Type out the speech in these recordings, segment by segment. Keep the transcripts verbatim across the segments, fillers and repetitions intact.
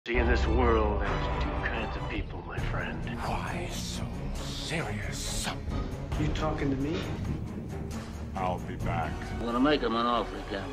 See, in this world, there's two kinds of people, my friend. Why so serious? You talking to me? I'll be back. I'm gonna make him an offer again.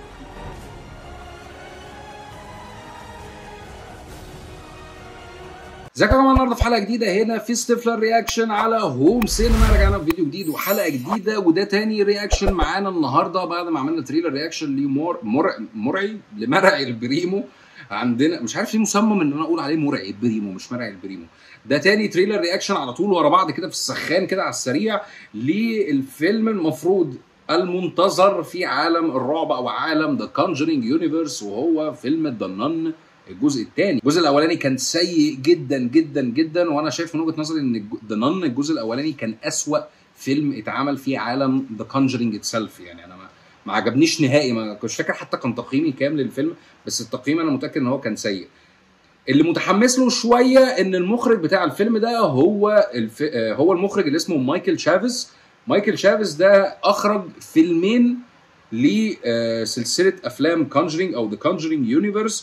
ازيكم يا جماعه؟ النهارده في حلقه جديده هنا في ستيفلر رياكشن على هوم سينما. رجعنا بفيديو جديد وحلقه جديده، وده تاني رياكشن معانا النهارده بعد ما عملنا تريلر رياكشن لمر مرعي مرعي لمرعي البريمو. عندنا مش عارف ليه مصمم ان انا اقول عليه مرعي البريمو مش مرعي البريمو. ده تاني تريلر رياكشن على طول ورا بعض كده في السخان كده على السريع للفيلم المفروض المنتظر في عالم الرعب او عالم ذا كونجرينج يونيفرس، وهو فيلم ذا نن الجزء الثاني. الجزء الاولاني كان سيء جدا جدا جدا، وانا شايف من وجهه نظري ان ذا نن الجزء الاولاني كان اسوأ فيلم اتعمل في عالم ذا كونجرينج اتسلف. يعني انا ما, ما عجبنيش نهائي، ما كنتش فاكر حتى كان تقييمي كام للفيلم، بس التقييم انا متاكد ان هو كان سيء. اللي متحمس له شويه ان المخرج بتاع الفيلم ده هو الف... هو المخرج اللي اسمه مايكل شافيز. مايكل شافيز ده اخرج فيلمين لسلسله افلام كونجرينج او ذا كونجرينج يونيفرس،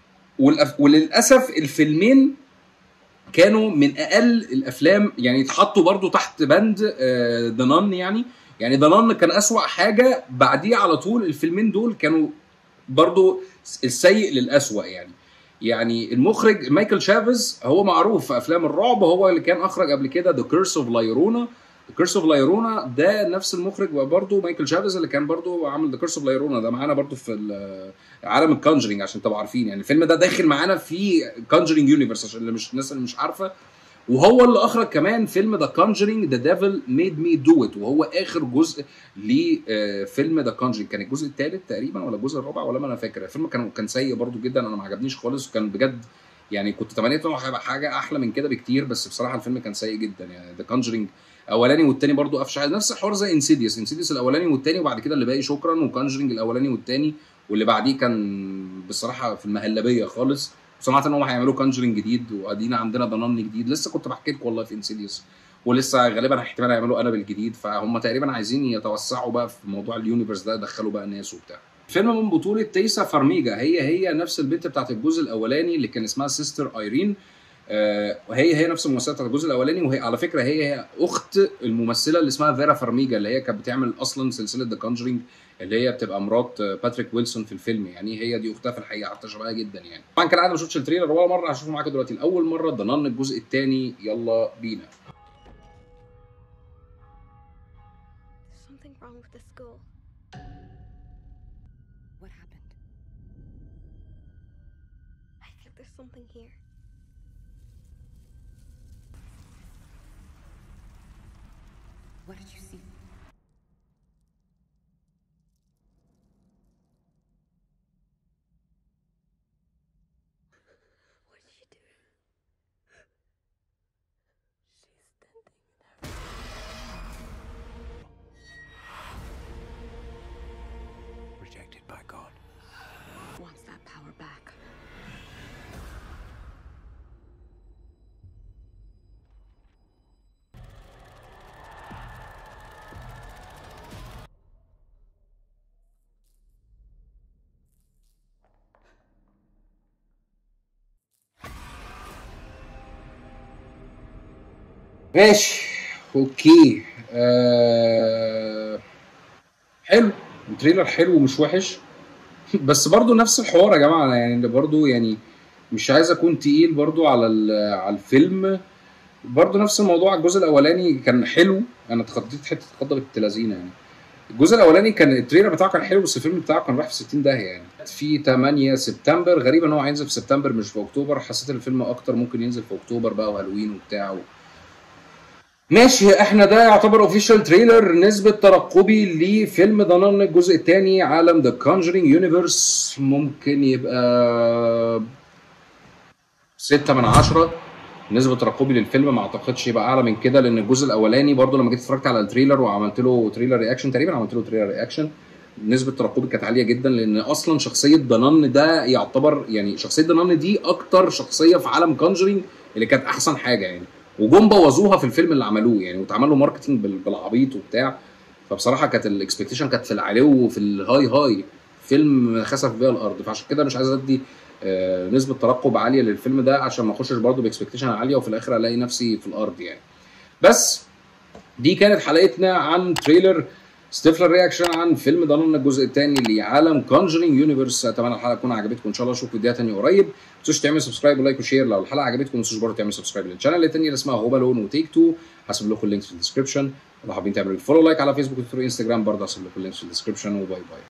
وللاسف الفيلمين كانوا من اقل الافلام، يعني يتحطوا برضو تحت بند ذا نن. يعني يعني ذا نن كان اسوأ حاجه، بعديه على طول الفيلمين دول كانوا برضو السيء للاسوأ. يعني يعني المخرج مايكل شافيز هو معروف في افلام الرعب، هو اللي كان اخرج قبل كده ذا كيرس اوف لا يورونا. ذا كيرس اوف لا يورونا ده نفس المخرج برضه مايكل شافيز اللي كان برضه عامل ذا كيرس اوف لا يورونا، ده معانا برضه في عالم الكونجرينج عشان تبقوا عارفين. يعني الفيلم ده داخل معانا في كونجرينج يونيفرس عشان اللي مش الناس اللي مش عارفه. وهو اللي اخرج كمان فيلم ذا كونجرينج ذا ديفل ميد مي دو ات، وهو اخر جزء لفيلم ذا كونجرينج. كان الجزء الثالث تقريبا ولا الجزء الرابع ولا ما انا فاكر. الفيلم كان كان سيء برضه جدا، انا ما عجبنيش خالص، وكان بجد يعني كنت تمنيت انه هيبقى حاجه احلى من كده بكتير، بس بصراحه الفيلم كان سيء جدا. يعني ذا كونجرينج الاولاني والثاني برضو افشع، نفس الحوار زي انسيديوس. انسيديوس الاولاني والثاني وبعد كده اللي باقي شكرا، وكونجرينج الاولاني والثاني واللي بعديه كان بصراحه في المهلبيه خالص. سمعت ان هم هيعملوا كونجرينج جديد، وادينا عندنا ذا نن جديد. لسه كنت بحكي لكم والله في انسيديوس، ولسه غالبا احتمال يعملوا انابل جديد، فهم تقريبا عايزين يتوسعوا بقى في موضوع اليونيفرس ده، يدخلوا بقى ناس وبتاع. فيلم من بطوله تيسا فارميجا، هي هي نفس البنت بتاعت الجزء الاولاني اللي كان اسمها سيستر ايرين. آه وهي هي نفس الممثله بتاعت الجزء الاولاني، وهي على فكره هي هي اخت الممثله اللي اسمها فيرا فارميجا، اللي هي كانت بتعمل اصلا سلسله ذا كونجرينج، اللي هي بتبقى مرات باتريك ويلسون في الفيلم. يعني هي دي اختها في الحقيقه، حتى شبهها جدا. يعني طبعا كان قاعد ما شفتش التريلر ولا مره، هشوفه معاكم دلوقتي لاول مره. ذا نن الجزء الثاني، يلا بينا. Something wrong with the school. What happened? I think there's something here. What did you see? What did she do? She's standing there. Rejected by God. Wants that power back. ماشي اوكي. آه... حلو، التريلر حلو ومش وحش، بس برضو نفس الحوار يا جماعه. يعني برضو يعني مش عايز اكون تقيل برضو على على الفيلم، برضو نفس الموضوع. الجزء الاولاني كان حلو، انا اتخضيت حته خضه بنت لذينه. يعني الجزء الاولاني كان التريلر بتاعه كان حلو، بس الفيلم بتاعه كان رايح في ستين داهيه. يعني في ثمانية سبتمبر، غريب ان هو هينزل في سبتمبر مش في اكتوبر. حسيت الفيلم اكتر ممكن ينزل في اكتوبر بقى وهالوين وبتاع و... ماشي. احنا ده يعتبر اوفيشال تريلر نسبة ترقبي لفيلم ذا نن الجزء الثاني عالم ذا كونجرينج يونيفرس. ممكن يبقى ستة من عشرة نسبة ترقبي للفيلم، ما اعتقدش يبقى اعلى من كده، لان الجزء الاولاني برضو لما جيت اتفرجت على التريلر وعملت له تريلر رياكشن، تقريبا عملت له تريلر رياكشن، نسبة ترقبي كانت عالية جدا، لان اصلا شخصية ذا نن ده يعتبر يعني شخصية ذا نن دي اكتر شخصية في عالم كونجرينج اللي كانت احسن حاجة. يعني وجم بوظوها في الفيلم اللي عملوه، يعني واتعمل له ماركتنج بالعبيط وبتاع. فبصراحه كانت الاكسبكتيشن كانت في العلو وفي الهاي هاي، فيلم خسف بيها الارض. فعشان كده مش عايز ادي آه نسبه ترقب عاليه للفيلم ده عشان ما اخشش برضه باكسبكتيشن عاليه وفي الاخر الاقي نفسي في الارض يعني. بس دي كانت حلقتنا عن تريلر ستيفلر رياكشن عن فيلم ضنان الجزء الثاني لعالم كونجرينج يونيفرس. اتمنى الحلقه تكون عجبتكم ان شاء الله. اشوفكم فيديو ثاني قريب. ما تنسوش تعملوا سبسكرايب ولايك وشير لو الحلقه عجبتكم. ما تنسوش برضه تعملوا سبسكرايب للشانل الثانيه اللي اسمها هوبالون وتيك تو، هسيب لكم اللينكس في الديسكربشن. لو حابين تعملوا فولو لايك على فيسبوك وتويتر وانستجرام برضه هسيب لكم اللينكس في الديسكربشن. وباي باي.